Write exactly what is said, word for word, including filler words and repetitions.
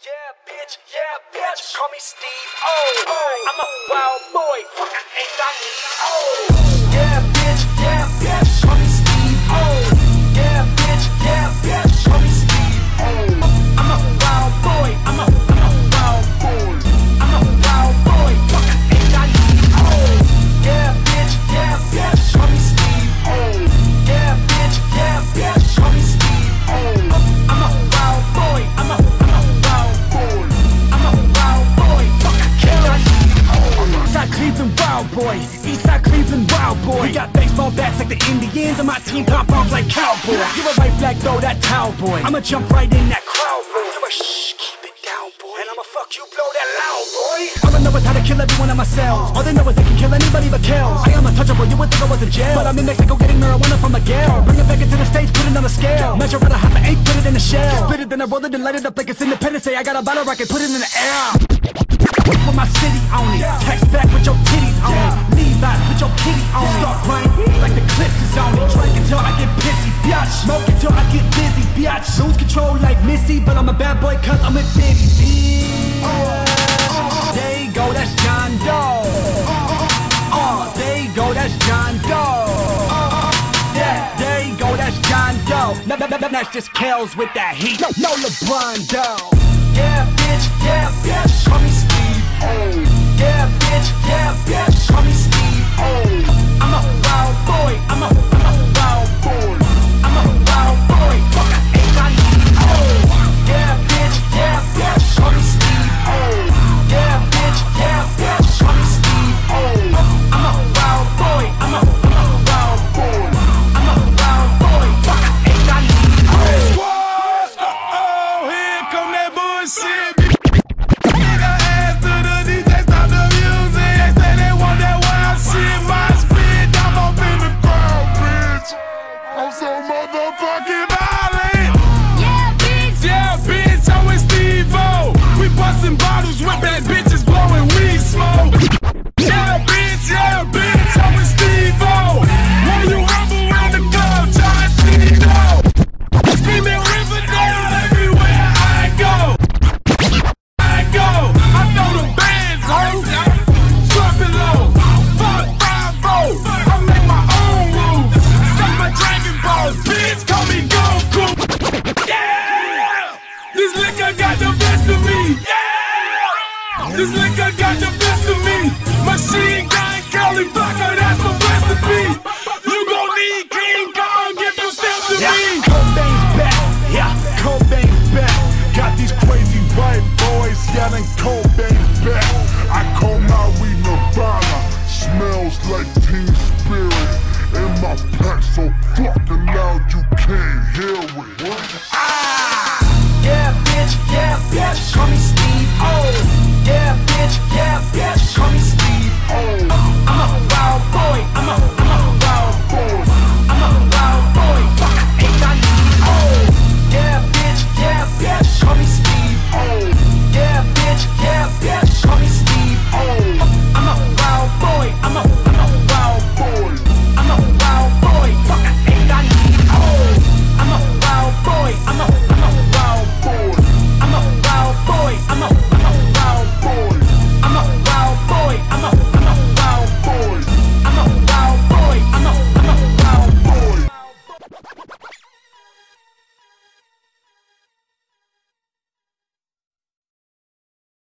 Yeah, bitch, yeah, bitch. Call me Steve O. I'm a wild boy. Fuck, I ain't got oh. Yeah, bitch, yeah, bitch. Call me Steve O. Yeah, bitch, yeah, bitch. Call me Steve O. I'm a wild boy. I'm a, I'm a wild boy. I'm a wild boy. Fuck, I ain't got oh. Yeah, bitch, yeah, bitch. Call me Steve O. Yeah, bitch, yeah, bitch. Call me Steve O. I'm a wild boy. I'm a, I'm a wild boy. I'm a wild boy. Fuck, I can't got Eastside Cleveland wild boy. Eastside Cleveland wild boy. We got baseball bats like the Indians, and my team pop off like cowboy. You're a right flag, throw that towel boy. I'ma jump right in that crowd boy. You're a shh, keep it down boy. And I'ma fuck you, blow that loud boy. All I know is how to kill everyone in my cells. All they know is they can kill anybody but kills. I am untouchable, you would think I was in jail, but I'm in Mexico getting marijuana from Miguel. Bring it back into the States, put it on the scale. Measure out a half an eight, put it in a shell. Split it, then I roll it and light it up like it's Independence Day. I got a bottle rocket, put it in the air. With my city on it, text back with your titties on it. Levi's, put your kitty on it. Start crying like the clips is on it. Drink until I get pissy, biatch. Smoke until I get dizzy, biatch. Lose control like Missy, but I'm a bad boy cause I'm a Diddy. There you go, that's John Doe. Uh, there you go, that's John Doe. Yeah, there you go, that's John Doe. No, no, no, that's just Kells with that heat. No, no LeBron Doe. Yeah, bitch, yeah, bitch. Call me Steve O. Yeah, bitch, yeah, bitch. Call me Steve O. I'm a wild boy. I'm a, I'm a wild boy. I'm a wild boy. Fuck, I ain't got oh. Yeah, bitch, yeah, bitch. Call me Steve O. Yeah, bitch, yeah, bitch. Call me Steve O. I'm a wild boy. I'm a, I'm a wild boy. I'm a wild boy. Fuck, I ain't got oh. Uh-oh, here come that bullshit. Nigga ass to the D J, stop the music. They say they want that wild shit. My speed, I'm up in the crowd, bitch. I'm so motherfucking violent. Yeah, bitch. Yeah, bitch, I'm with Steve-O. We busting bottles with bad bitches, blowing weed smoke. Yeah, bitch, yeah, bitch, I'm with Steve-O. When you rumble around the club, John Cena. Screaming Riverdale everywhere I go. I go, I know the bands, ho. Dropping low, fuck five oh. I make my own rules. Suck my Dragon Balls, bitch, call me Goku. Yeah! This liquor got the best of me. Yeah! This liquor got the best of me. Machine gun, curly blocker, that's my recipe.